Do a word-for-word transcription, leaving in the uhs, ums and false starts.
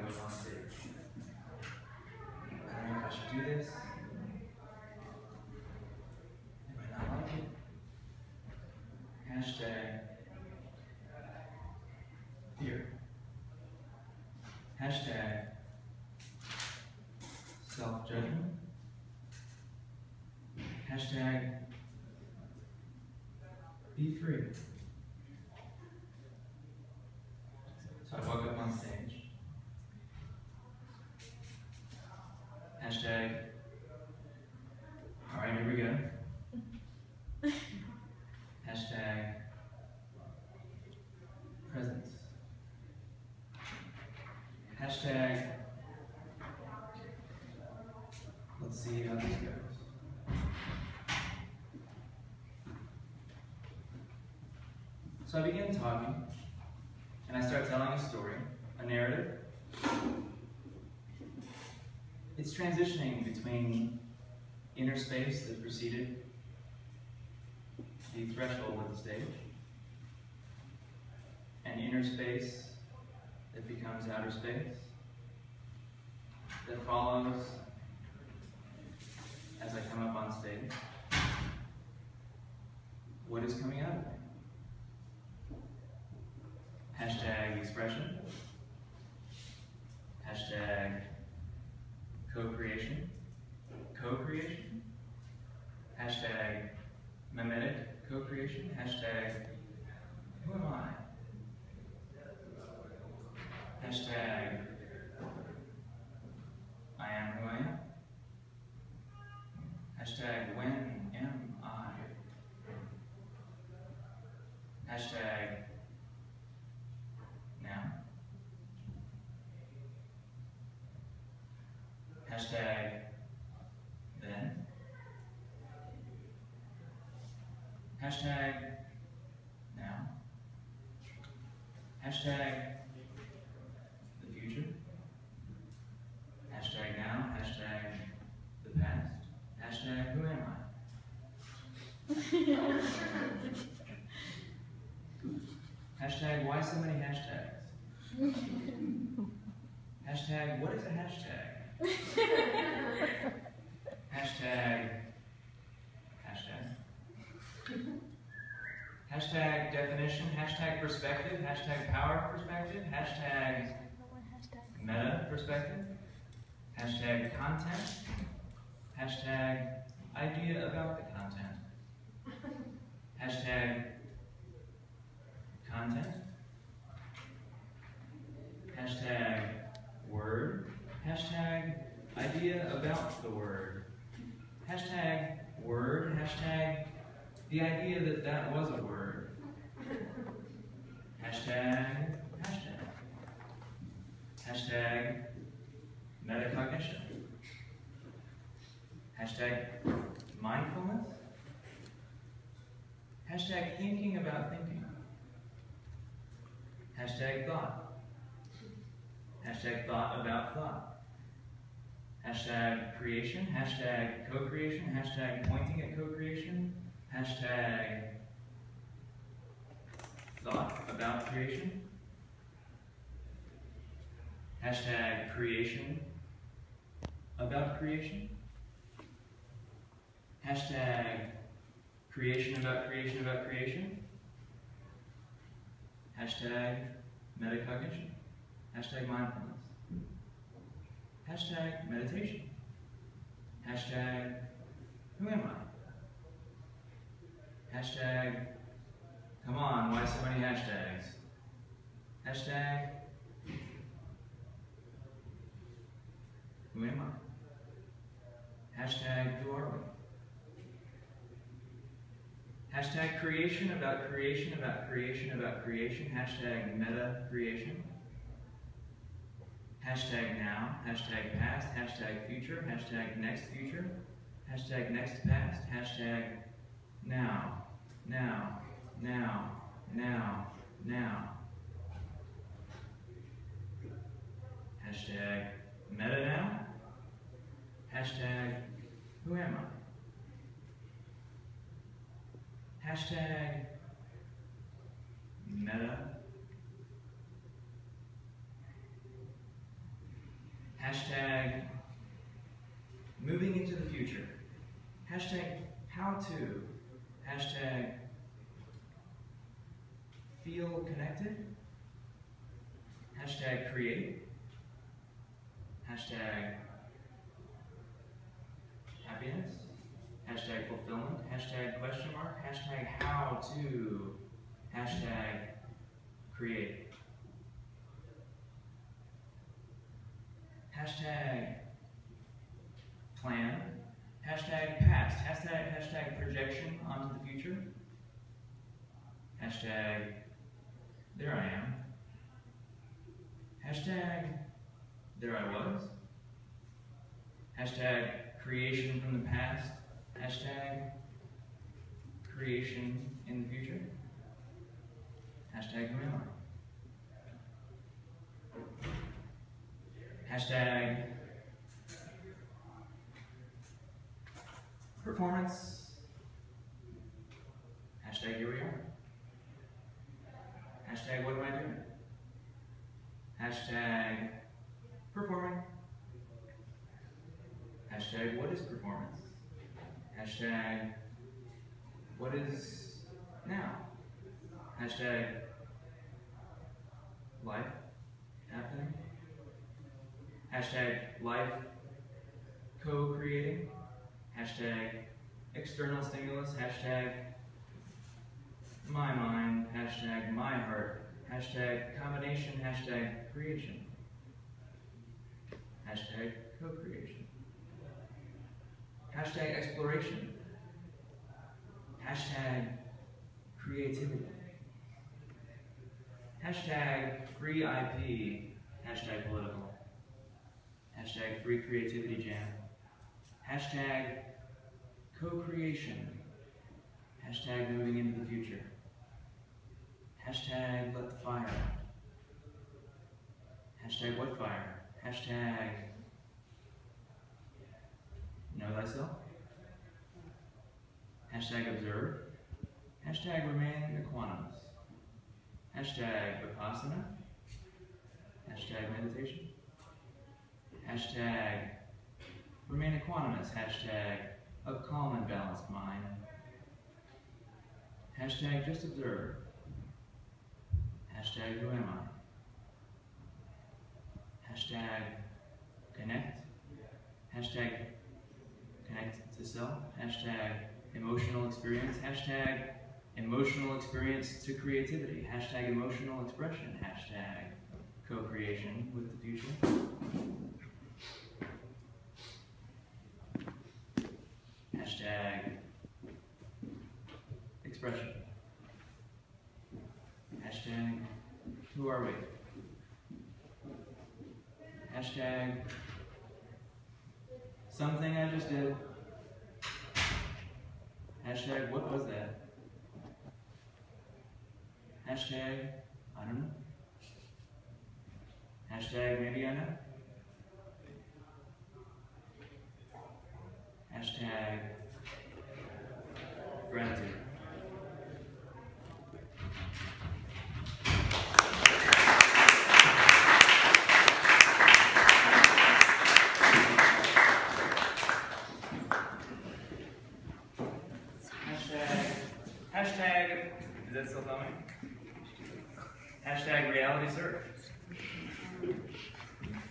goes on stage. I don't know if I should do this. I might not like it. Hashtag fear. Hashtag self-judgment. Hashtag be free. So I woke up on stage. Hashtag, all right, here we go. Hashtag presence. Hashtag, let's see how this goes. So I begin talking, and I start telling a story, a narrative. It's transitioning between inner space that preceded the threshold of the stage, and inner space that becomes outer space, that follows as I come up on stage. What is coming out of me? Hashtag expression. Hashtag co-creation. Co-creation. Hashtag mimetic co-creation. Hashtag who am I? Hashtag I am who I am. Hashtag when am I? Hashtag now. Hashtag then. Hashtag now. Hashtag the future. Hashtag now. Hashtag the past. Hashtag who am I? Hashtag why so many hashtags? Hashtag what is a hashtag? Hashtag hashtag. Hashtag definition, hashtag perspective, hashtag power perspective, hashtag meta perspective, hashtag content, hashtag idea about the content, hashtag content, hashtag word, hashtag idea about the word, hashtag word, hashtag the idea that that was a word, hashtag hashtag, hashtag metacognition, hashtag mindfulness, hashtag thinking about thinking, hashtag thought, hashtag thought about thought, hashtag creation, hashtag co-creation, hashtag pointing at co-creation, hashtag thought about creation, hashtag creation about creation, hashtag creation about creation about creation, hashtag metacognition, hashtag mindfulness, hashtag meditation, hashtag who am I? Hashtag come on, why so many hashtags? Hashtag who am I? Hashtag who are we? Hashtag creation about creation about creation about creation. Hashtag meta creation. Hashtag now. Hashtag past. Hashtag future. Hashtag next future. Hashtag next past. Hashtag now. Now. Now. Now. Now. Hashtag meta now. Hashtag who am I? Hashtag meta Hashtag moving into the future. Hashtag how to. Hashtag feel connected. Hashtag create. Hashtag happiness. Hashtag fulfillment. Hashtag question mark. Hashtag how to. Hashtag create. Hashtag plan. Hashtag past. Hashtag, hashtag projection onto the future. Hashtag there I am. Hashtag there I was. Hashtag creation from the past. Hashtag creation in the future. Hashtag who am I? Hashtag performance. Hashtag here we are. Hashtag what am I doing? Hashtag performing. Hashtag what is performance? Hashtag what is now? Hashtag life happening. Hashtag life co-creating. Hashtag external stimulus. Hashtag my mind. Hashtag my heart. Hashtag combination. Hashtag creation. Hashtag co-creation. Hashtag exploration. Hashtag creativity. Hashtag free I P. Hashtag political. Hashtag free creativity jam. Hashtag co-creation. Hashtag moving into the future. Hashtag let the fire out. Hashtag what fire? Hashtag know thyself. Hashtag observe. Hashtag remain equanimous. Hashtag vipassana. Hashtag meditation. Hashtag remain equanimous. Hashtag of calm and balanced mind. Hashtag just observe. Hashtag who am I? Hashtag connect. Hashtag connect to self. Hashtag emotional experience. Hashtag emotional experience to creativity. Hashtag emotional expression. Hashtag co-creation with the future. Hashtag expression. Hashtag who are we? Hashtag something I just did. Hashtag what was that? Hashtag I don't know. Hashtag maybe I know. Hashtag gratitude. Hashtag, hashtag, is that still filming? Hashtag reality surf.